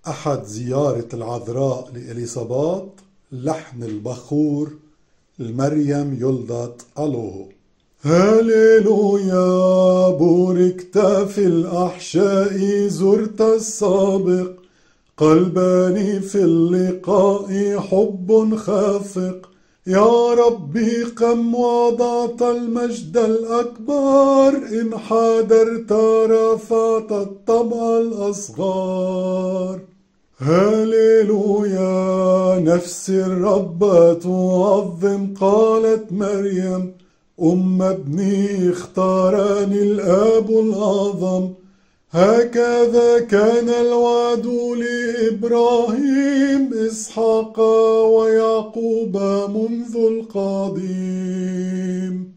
أحد زيارة العذراء لإليصابات، لحن البخور لمريم يلدت ألوه. هاليلويا بوركت في الأحشاء زرت السابق، قلباني في اللقاء حب خافق. يا ربي كم وضعت المجد الأكبر، إن حادرت رفعت الطبع الأصغر. هاليلويا نفسي الرب تعظم، قالت مريم ابني اختارني الآب الأعظم. هكذا كان الوعد لإبراهيم إسحاق ويعقوب منذ القديم.